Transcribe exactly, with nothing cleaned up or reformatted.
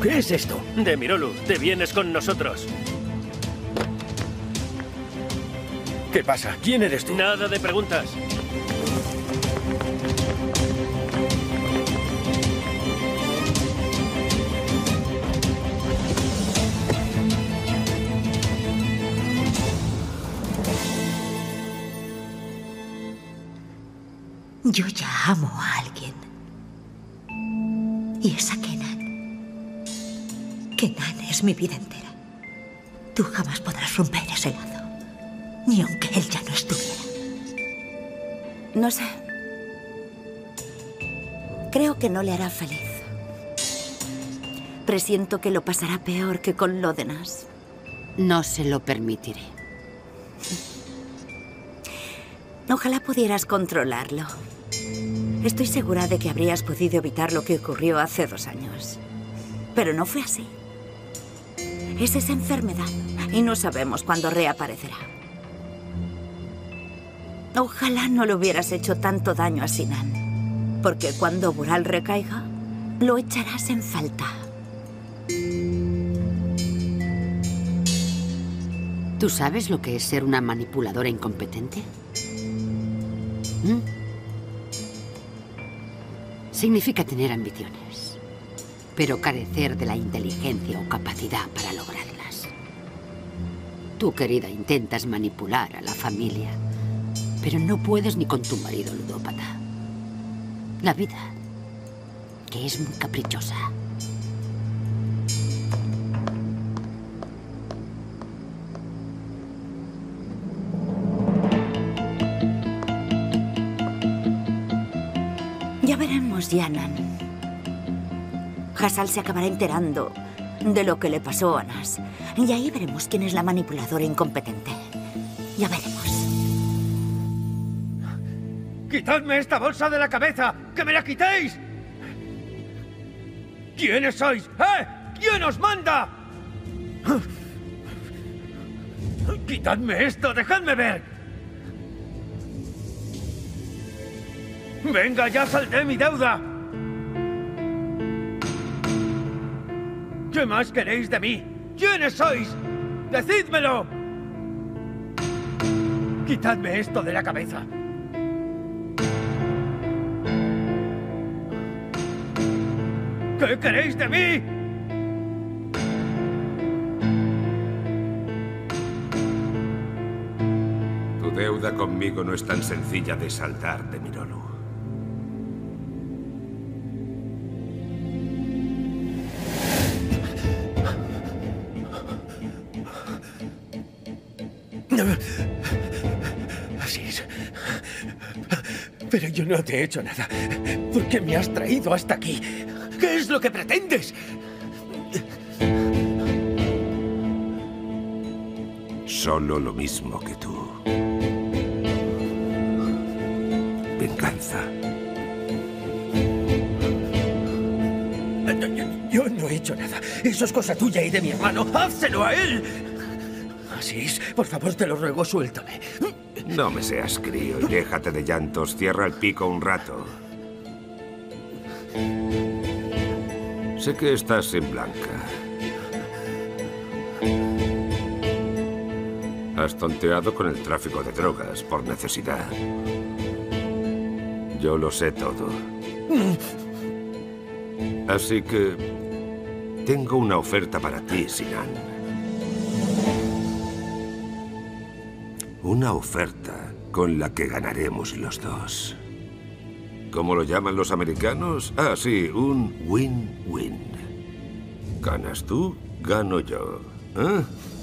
¿Qué es esto? Demirolu, te vienes con nosotros. ¿Qué pasa? ¿Quién eres tú? Nada de preguntas. Yo ya amo a alguien. Y es a Kenan. Kenan es mi vida entera. Tú jamás podrás romper ese lazo. Ni aunque él ya no estuviera. No sé. Creo que no le hará feliz. Presiento que lo pasará peor que con Lódenas. No se lo permitiré. Ojalá pudieras controlarlo. Estoy segura de que habrías podido evitar lo que ocurrió hace dos años. Pero no fue así. Es esa enfermedad y no sabemos cuándo reaparecerá. Ojalá no le hubieras hecho tanto daño a Sinan, porque cuando Vural recaiga, lo echarás en falta. ¿Tú sabes lo que es ser una manipuladora incompetente? ¿Mm? Significa tener ambiciones, pero carecer de la inteligencia o capacidad para lograrlas. Tú, querida, intentas manipular a la familia, pero no puedes ni con tu marido ludópata. La vida, que es muy caprichosa. Ya veremos, Yanan. Hassal se acabará enterando de lo que le pasó a Anas. Y ahí veremos quién es la manipuladora incompetente. Ya veremos. ¡Quitadme esta bolsa de la cabeza! ¡Que me la quitéis! ¿Quiénes sois? ¿Eh? ¿Quién os manda? ¡Quitadme esto! ¡Dejadme ver! ¡Venga, ya saldré mi deuda! ¿Qué más queréis de mí? ¿Quiénes sois? ¡Decídmelo! ¡Quitadme esto de la cabeza! ¿Qué queréis de mí? Tu deuda conmigo no es tan sencilla de saldar, Demirolu. Así es. Pero yo no te he hecho nada. ¿Por qué me has traído hasta aquí? ¿Qué es lo que pretendes? Solo lo mismo que tú. Venganza. Yo no he hecho nada. Eso es cosa tuya y de mi hermano. ¡Házselo a él! Asís, por favor, te lo ruego, suéltame. No me seas crío y déjate de llantos. Cierra el pico un rato. Sé que estás sin Blanca. Has tonteado con el tráfico de drogas por necesidad. Yo lo sé todo. Así que tengo una oferta para ti, Sinan. Una oferta con la que ganaremos los dos. ¿Cómo lo llaman los americanos? Ah, sí, un win-win. Ganas tú, gano yo. ¿Eh?